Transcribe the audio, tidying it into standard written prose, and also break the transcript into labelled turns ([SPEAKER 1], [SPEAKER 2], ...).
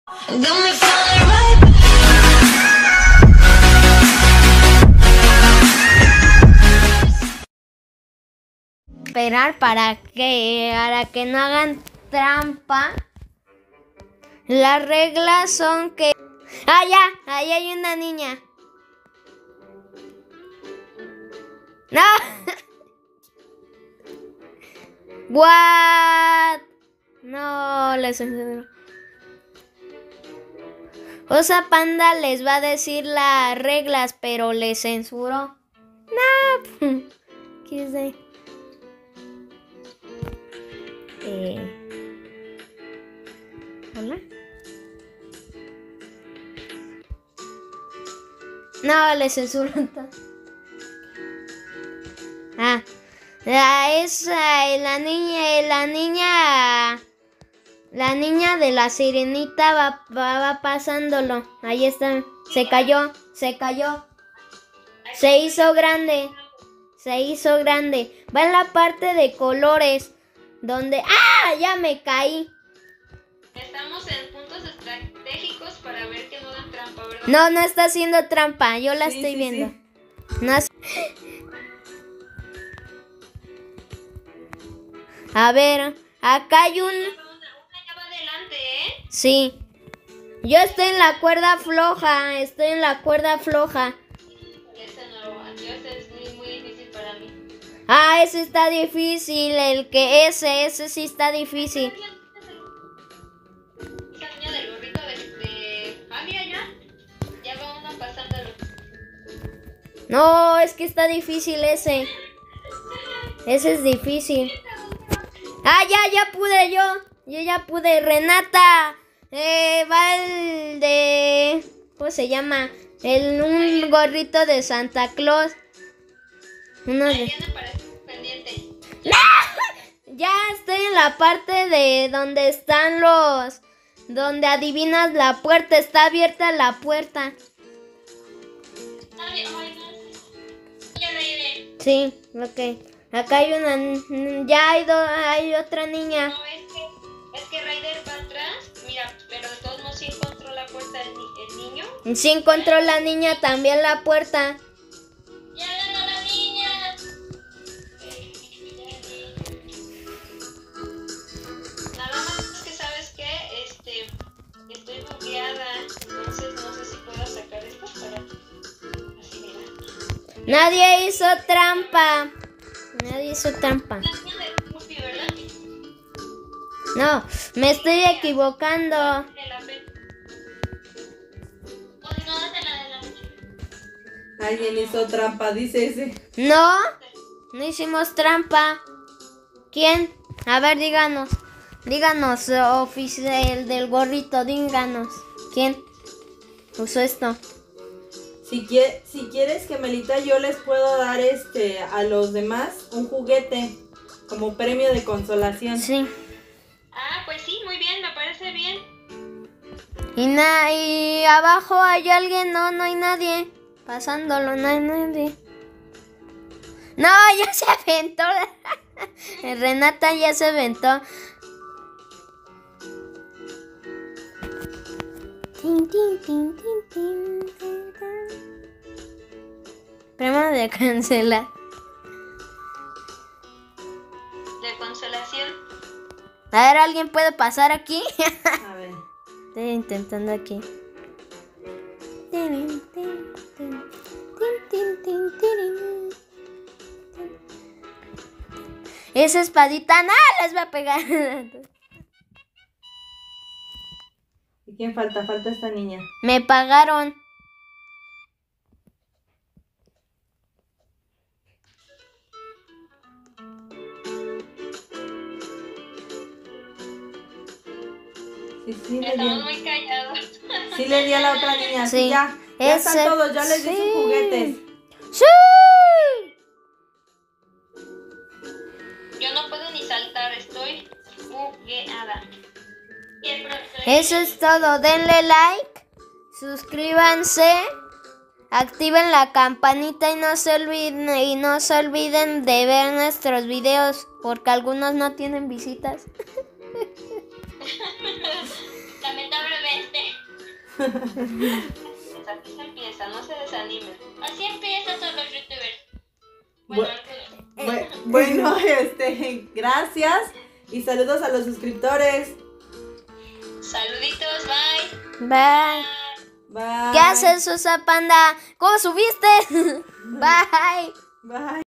[SPEAKER 1] Esperar para que no hagan trampa. Las reglas son que... ¡Ah, ya! Ahí hay una niña. ¡No! ¿What? No, les censuró. Osa Panda les va a decir las reglas, pero les censuró. No. ¿Qué es de? ¿Hola? No, les censuró. La niña de la sirenita va pasándolo. Ahí está. Se cayó. Se hizo grande. Va en la parte de colores. Donde... ¡Ah! Ya me caí.
[SPEAKER 2] Estamos en puntos estratégicos para ver que no dan trampa, ¿verdad?
[SPEAKER 1] No está haciendo trampa. Yo la estoy viendo.
[SPEAKER 3] Sí.
[SPEAKER 1] No. A ver, acá hay
[SPEAKER 2] Una ya va adelante, ¿eh?
[SPEAKER 1] Sí. Yo estoy en la cuerda floja.
[SPEAKER 2] Ese no, ese es muy difícil para mí.
[SPEAKER 1] Ah, ese está difícil. Ese sí está difícil.
[SPEAKER 2] Esa niña del gorrito de... Ah, mira ya va uno pasándolo.
[SPEAKER 1] No, es que está difícil ese. Ese es difícil. Ah, ya pude yo. Yo ya pude. Renata. Va el de... ¿Cómo se llama? Un gorrito de Santa Claus.
[SPEAKER 2] Viene para pendiente.
[SPEAKER 1] Ya estoy en la parte de donde están los... Donde adivinas la puerta. Está abierta la puerta.
[SPEAKER 2] Ay, no. Ya la iré.
[SPEAKER 1] Sí, ok. Acá hay una... Ya hay otra niña.
[SPEAKER 2] No, es que Ryder va atrás. Mira, pero de todos modos sí encontró la puerta el niño.
[SPEAKER 1] Sí encontró la niña también la puerta.
[SPEAKER 2] ¡Ya ganó la niña! Nada más que sabes que estoy bugueada, entonces no sé si puedo sacar esto para... Así, mira.
[SPEAKER 1] Nadie hizo trampa.
[SPEAKER 2] La niña de Puffy, ¿verdad?
[SPEAKER 1] No, me estoy equivocando.
[SPEAKER 2] De la P. O si no, date la de la noche.
[SPEAKER 3] Alguien hizo trampa, dice ese.
[SPEAKER 1] No hicimos trampa. ¿Quién? A ver, díganos. Díganos, oficial del gorrito, díganos. ¿Quién usó esto?
[SPEAKER 3] Si quieres, Gemelita, yo les puedo dar a los demás un juguete como premio de consolación.
[SPEAKER 1] Sí.
[SPEAKER 2] Ah, pues sí, muy bien, me parece bien.
[SPEAKER 1] Y abajo hay alguien, no hay nadie. Pasándolo, no hay nadie. No, ya se aventó. Renata ya se aventó. Premio de cancelar.
[SPEAKER 2] De consolación.
[SPEAKER 1] A ver, ¿alguien puede pasar aquí?
[SPEAKER 3] A ver.
[SPEAKER 1] Estoy intentando aquí. Esa espadita, ¡no! Les va a pegar.
[SPEAKER 3] ¿Y quién falta? Falta esta niña.
[SPEAKER 1] Me pagaron.
[SPEAKER 3] Sí,
[SPEAKER 2] Estamos muy callados.
[SPEAKER 3] Sí le di a la otra niña.
[SPEAKER 1] Sí.
[SPEAKER 3] Sí, ya están todos, ya les di sus juguetes.
[SPEAKER 1] ¡Sí!
[SPEAKER 2] Yo no puedo ni saltar, estoy bugueada.
[SPEAKER 1] Eso es todo. Denle like, suscríbanse, activen la campanita y no se olviden de ver nuestros videos porque algunos no tienen visitas.
[SPEAKER 2] Lamentablemente. Así se empieza, no se desanimen.
[SPEAKER 4] Así empiezan todos los youtubers.
[SPEAKER 3] Bueno, gracias y saludos a los suscriptores.
[SPEAKER 2] Saluditos, bye.
[SPEAKER 1] Bye.
[SPEAKER 3] Bye.
[SPEAKER 1] ¿Qué haces, Sosa Panda? ¿Cómo subiste? Bye.
[SPEAKER 3] Bye.